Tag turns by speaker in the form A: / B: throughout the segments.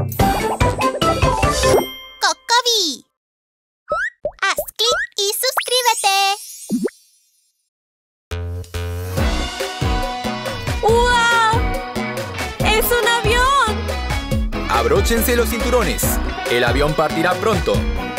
A: ¡Cocoví! Haz clic y suscríbete.
B: ¡Wow! ¡Es un avión!
C: Abróchense los cinturones. El avión partirá pronto.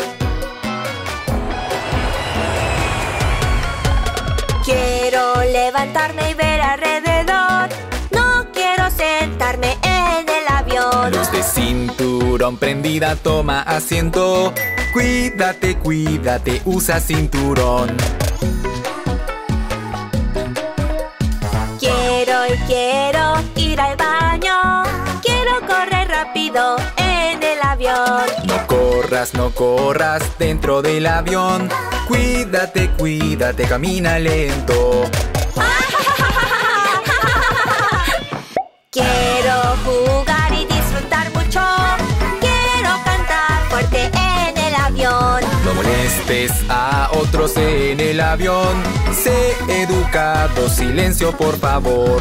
B: Quiero levantarme y ver alrededor. No quiero sentarme en el avión.
C: Luz de cinturón prendida, toma asiento. Cuídate, cuídate, usa cinturón.
B: Quiero ir al baño. Quiero correr rápido en el avión.
C: No corras, no corras dentro del avión. Cuídate, cuídate, camina lento.
B: Quiero jugar y disfrutar mucho. Quiero cantar fuerte en el avión.
C: No molestes a otros en el avión. Sé educado, silencio por favor.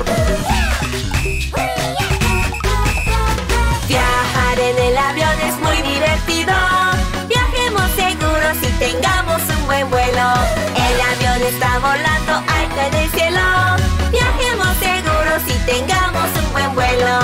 B: Viajar en el avión es muy divertido. Viajemos seguros y tengamos un buen vuelo. El avión está volando alto en el cielo. Viajemos seguros y tengamos un buen vuelo.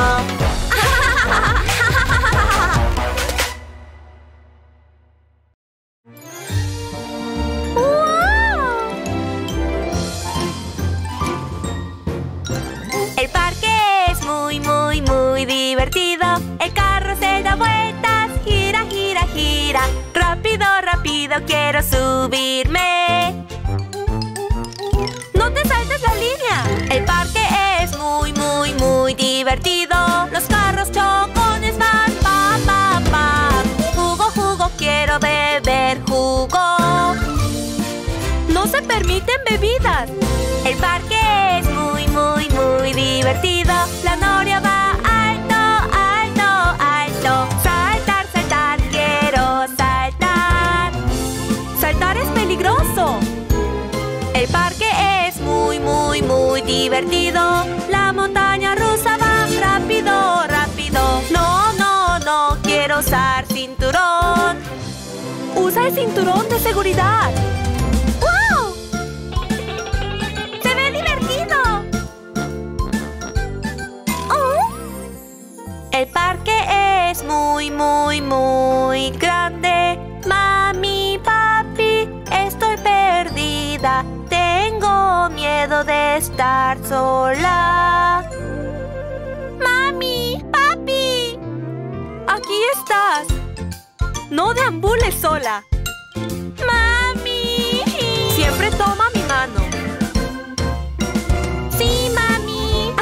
B: El parque es muy divertido. El carro se da vueltas, gira, gira, gira. Rápido, rápido, quiero subirme. ¡No te saltes la línea! El parque es muy divertido. Los carros chocones van, pa, pa, pa. Jugo, jugo, quiero beber jugo. No se permiten bebidas. El parque es muy divertido. La noria va alto, alto, alto. Saltar, saltar, quiero saltar. Saltar es peligroso. El parque es muy divertido. La montaña rusa va rápido, rápido. No quiero usar cinturón. Usa el cinturón de seguridad. ¡Wow! ¡Se ve divertido! ¿Oh? El parque es muy grande. Mami, papi, estoy perdida. Tengo miedo de estar sola. Mami, papi, aquí estás. No deambules sola. Mami. Siempre toma mi mano. Sí, mami.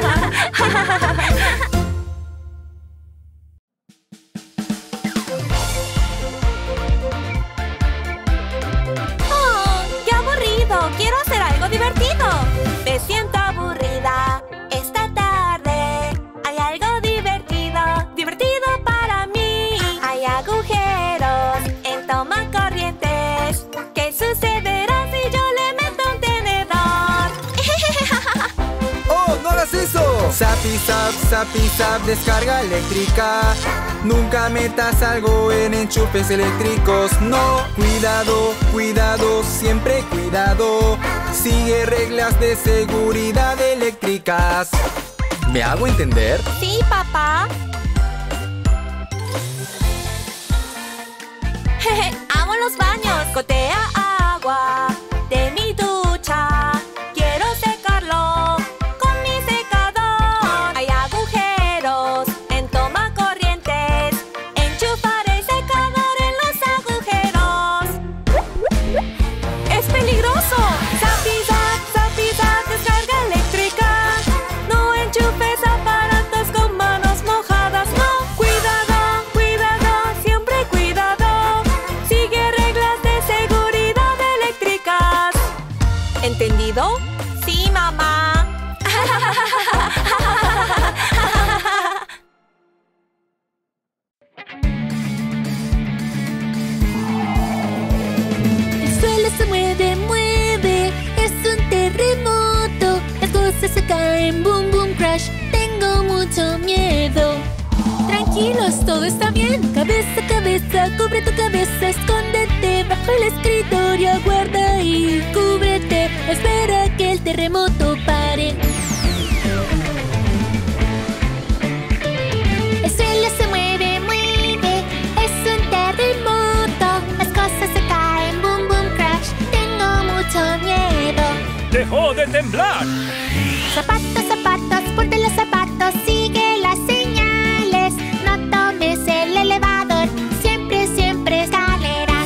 B: Oh, qué aburrido. Quiero hacer algo divertido. Me siento aburrida esta tarde. Hay algo divertido, divertido para mí. Hay agujeros en tomacorrientes. ¿Qué sucederá si yo le meto un tenedor?
C: ¡Oh, no hagas eso! Zapi, zap, descarga eléctrica. Nunca metas algo en enchufes eléctricos. No, cuidado, cuidado, siempre cuidado. Sigue reglas de seguridad eléctricas. ¿Me hago entender?
B: Sí, papá. Amo los baños. Gotea agua de mi ducha. Quiero secarlo con mi secador. Hay agujeros en tomacorrientes. Enchufaré el secador en los agujeros. ¡Es peligroso! Zapi, zap, descarga eléctrica. No enchufes aparatos con manos mojadas. todo está bien. Cabeza, cabeza, cubre tu cabeza. Escóndete bajo el escritorio. Aguarda y cúbrete. Espera que el terremoto pare. El suelo se mueve, mueve. Es un terremoto. Las cosas se caen, boom, boom, crash. Tengo mucho miedo.
D: ¡Dejó de temblar!
A: Zapatos, zapatos, ponte los zapatos. Sigue las señales. No tomes el elevador. Siempre, siempre escaleras.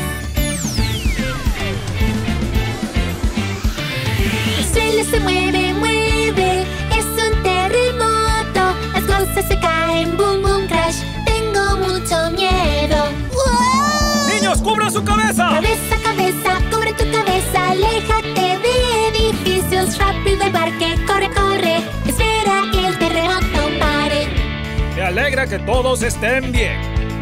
A: El suelo se mueve, mueve. Es un terremoto. Las cosas se caen, boom, boom, crash. Tengo mucho miedo. ¡Wow!
D: ¡Niños, cubran su cabeza!
A: Cabeza, cabeza, cubre tu cabeza. Aléjate de edificios. Rápido al parque, corre, corre. Espera que el terremoto pare.
D: Me alegra que todos estén bien.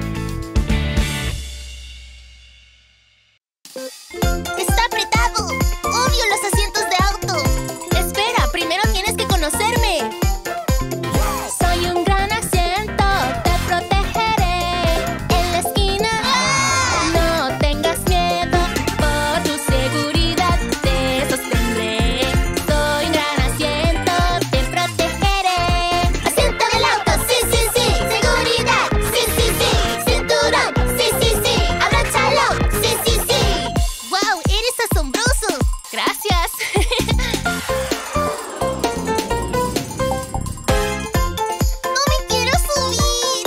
A: Está apretado. Odio los asientos de auto. Espera, primero tienes que conocerme. Soy un gran asiento, te protegeré. En la esquina, no tengas miedo. Por tu seguridad te sostendré. Soy un gran asiento, te protegeré. Asiento del auto, sí, sí, sí. Seguridad, sí, sí, sí. Cinturón, sí, sí, sí. Abróchalo, sí, sí, sí. ¡Wow! ¡Eres asombroso! ¡Gracias! ¡No me quiero subir!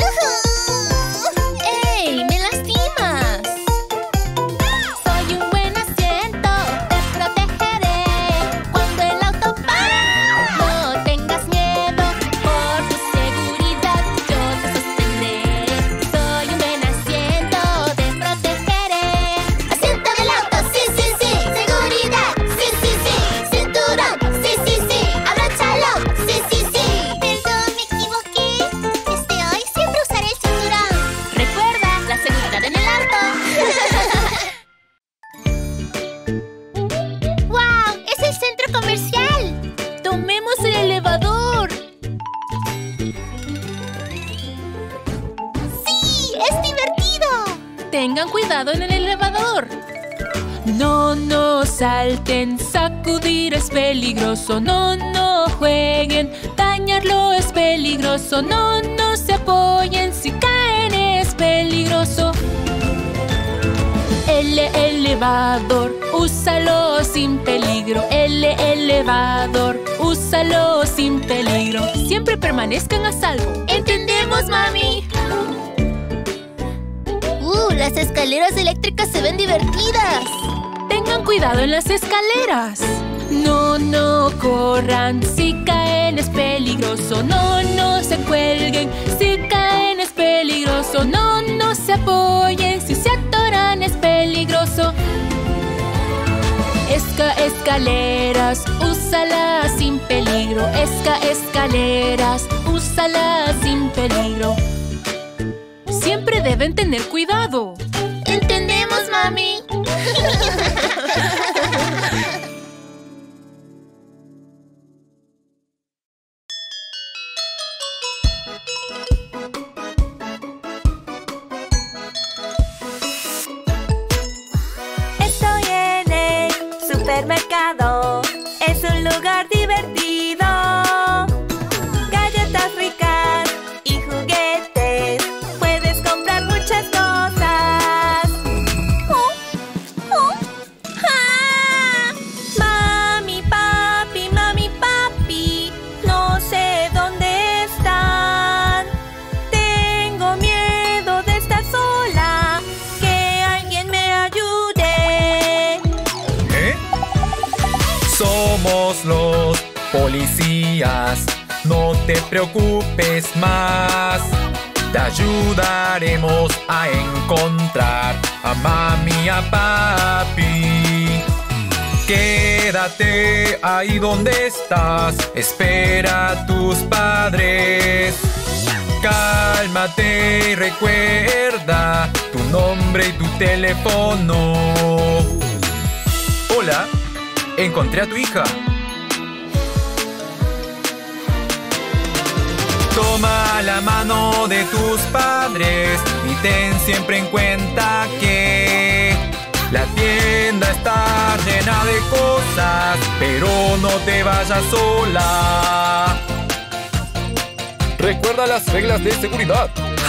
A: ¡Ey! ¡Me lastimas! Soy un buen asiento, te protegeré. Cuando el auto para, no tengas miedo. Por tu seguridad yo te sostendré. Soy un buen asiento, te protegeré. Asiento del auto, sí, sí, sí. Seguridad, sí, sí, sí. Cinturón, sí, sí, sí. Abróchalo, sí, sí, sí. Perdón, me equivoqué. Hoy siempre usaré el cinturón. Recuerda, la seguridad en el auto. ¡Wow! ¡Es el centro comercial! ¡Tomemos el elevador! ¡Sí! ¡Es divertido!
B: Tengan cuidado en el elevador. No, no salten, sacudir es peligroso. No, no jueguen, dañarlo es peligroso. No, no se apoyen, si caen es peligroso. El elevador, úsalo sin peligro. El elevador, úsalo sin peligro. Siempre permanezcan a salvo. ¿Entendemos, mami?
A: Las escaleras eléctricas se ven divertidas.
B: Tengan cuidado en las escaleras. No, no corran, si caen es peligroso. No, no se cuelguen, si caen es peligroso. No, no se apoyen, si se atoran es peligroso. Escaleras, úsalas sin peligro. Escaleras, úsalas sin peligro. Siempre deben tener cuidado.
A: ¿Entendemos, mami?
B: Estoy en el supermercado. Es un lugar divertido. Galletas ricas y juguetes. Puedes comprar muchas cosas. ¡Ah! Mami, papi, no sé dónde están. Tengo miedo de estar sola. Que alguien me ayude.
C: ¿Eh? Somos los policías. No te preocupes más. Te ayudaremos a encontrar a mami y a papi. Quédate ahí donde estás. Espera a tus padres. Cálmate y recuerda tu nombre y tu teléfono. Hola, encontré a tu hija. Toma la mano de tus padres. padres y ten siempre en cuenta que la tienda está llena de cosas, pero no te vayas sola.
D: Recuerda las reglas de seguridad.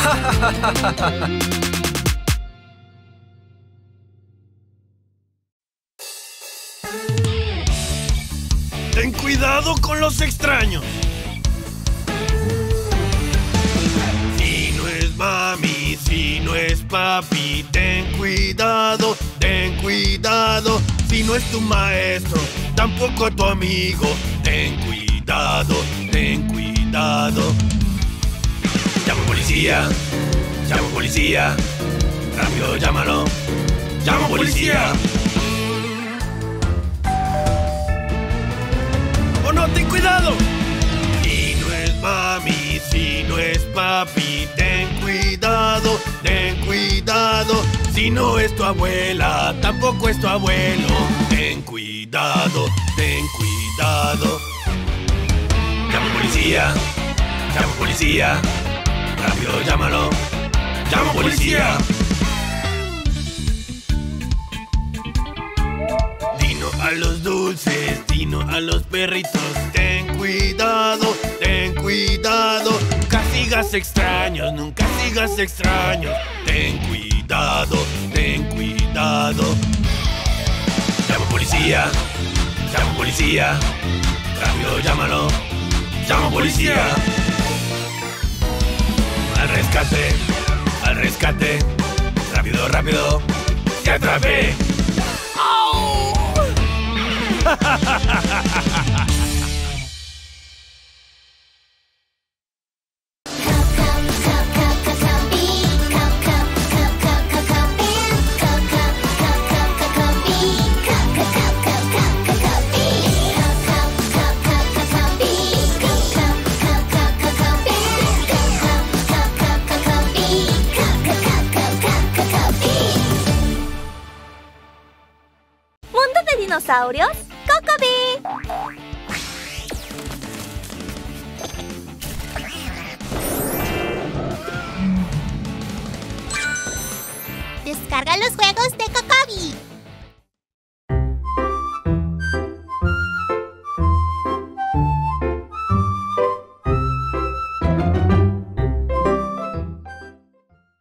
E: Ten cuidado con los extraños. Si no es mami, si no es papi, ten cuidado, ten cuidado. Si no es tu maestro, tampoco tu amigo, ten cuidado, ten cuidado. Llama policía, llama policía. Rápido, llámalo. Llama policía. ¡Oh no, ten cuidado! Si no es mami, si no es papi, ten cuidado, ten cuidado. Si no es tu abuela, tampoco es tu abuelo, ten cuidado, ten cuidado. Llama policía, llama policía. Rápido, llámalo. ¡Llama policía! Dino a los dulces, dino a los perritos. Ten cuidado, ten cuidado. Nunca sigas extraños, nunca sigas extraños. Ten cuidado, ten cuidado. Llama policía, llama policía. Rápido, llámalo. Llama policía. Al rescate, rápido, rápido, te atrapé. ¡Au!
B: Mundo de dinosaurios, Cocobi.
A: Descarga los juegos de Cocobi.